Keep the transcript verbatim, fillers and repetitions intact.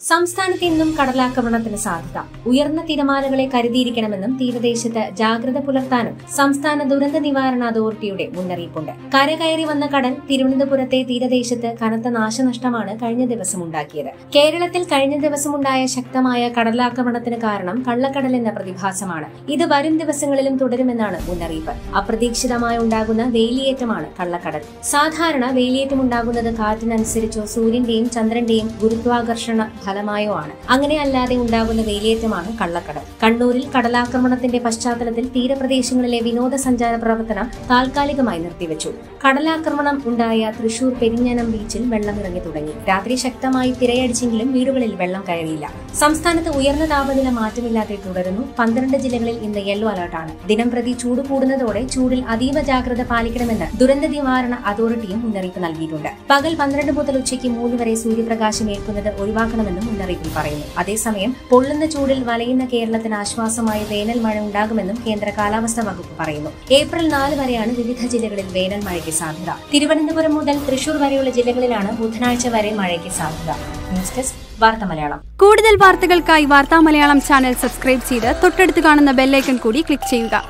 സംസ്ഥാനത്ത് ഇന്നും കടലാക്രമണത്തിന് സാധ്യത. ഉയർന്ന തിരമാലകളെ കരുതിയിരിക്കണമെന്നും തീരദേശത്ത് ജാഗ്രത പുലർത്താനും സംസ്ഥാന ദുരന്ത നിവാരണ അതോറിറ്റിയുടെ മുന്നറിയിപ്പുണ്ട്. കരകയറി വന്ന കടൽ തിരുവനന്തപുരത്തെ തീരദേശത്ത് കനത്ത നാശനഷ്ടമാണ് കഴിഞ്ഞ ദിവസം ഉണ്ടാക്കിയത്. കേരളത്തിൽ കഴിഞ്ഞ ദിവസമുണ്ടായ ശക്തമായ കടലാക്രമണത്തിന് കാരണം കള്ളക്കടൽ എന്ന പ്രതിഭാസമാണ്. ഇത് വരും ദിവസങ്ങളിലും തുടരുമെന്നാണ് മുന്നറിയിപ്പ്. അപ്രതീക്ഷിതമായി ഉണ്ടാകുന്ന വേലിയേറ്റമാണ് കള്ളക്കടൽ. സാധാരണ വേലിയേറ്റമുണ്ടാകുന്നത് കാറ്റിനനുസരിച്ചോ സൂര്യന്റെയും ചന്ദ്രന്റെയും ഗുരുത്വാകർഷണ ഫലമായോ ആണ്. അങ്ങനെയല്ലാതെ ഉണ്ടാകുന്ന വേലിയേറ്റമാണ് കള്ളക്കടൽ. കണ്ണൂരിൽ കടലാക്രമണത്തിന്റെ പശ്ചാത്തലത്തിൽ തീരപ്രദേശങ്ങളിലെ വിനോദസഞ്ചാര പ്രവർത്തനം താൽക്കാലികമായി നിർത്തിവെച്ചു. കടലാക്രമണം ഉണ്ടായ തൃശൂർ പെരിഞ്ഞനം ബീച്ചിൽ വെള്ളമിറങ്ങി തുടങ്ങി. രാത്രി ശക്തമായി തിരയടിച്ചെങ്കിലും വീടുകളിൽ വെള്ളം കയറിയില്ല. സംസ്ഥാനത്ത് ഉയർന്ന താപനില മാറ്റമില്ലാതെ തുടരുന്നു. പന്ത്രണ്ട് ജില്ലകളിൽ ഇന്ന് യെല്ലോ അലർട്ടാണ്. ദിനംപ്രതി ചൂട് കൂടുന്നതോടെ ചൂടിൽ അതീവ ജാഗ്രത പാലിക്കണമെന്ന് ദുരന്ത നിവാരണ അതോറിറ്റിയും മുന്നറിയിപ്പ് നൽകിയിട്ടുണ്ട്. പകൽ പന്ത്രണ്ട് മുതൽ ഉച്ചയ്ക്ക് മൂന്ന് വരെ സൂര്യപ്രകാശം ഏൽക്കുന്നത് ഒഴിവാക്കണമെന്നും മുന്നറിയിപ്പിൽ പറയുന്നു. അതേസമയം പൊള്ളുന്ന ചൂടിൽ വലയുന്ന കേരളത്തിന് ആശ്വാസമായി വേനൽ മഴ ഉണ്ടാകുമെന്നും കേന്ദ്ര കാലാവസ്ഥാ വകുപ്പ് പറയുന്നു. ഏപ്രിൽ നാല് വരെയാണ് വിവിധ ജില്ലകളിൽ വേനൽ മഴയ്ക്ക് സാധ്യത. തിരുവനന്തപുരം മുതൽ തൃശൂർ വരെയുള്ള ജില്ലകളിലാണ് ബുധനാഴ്ച വരെ മഴയ്ക്ക് സാധ്യത. ന്യൂസ് ഡെസ്ക് വാർത്താ മലയാളം. കൂടുതൽ വാർത്തകൾക്കായി വാർത്താ മലയാളം ചാനൽ സബ്സ്ക്രൈബ് ചെയ്ത് തൊട്ടടുത്ത് കാണുന്ന ബെല്ലൈക്കൺ കൂടി ക്ലിക്ക് ചെയ്യുക.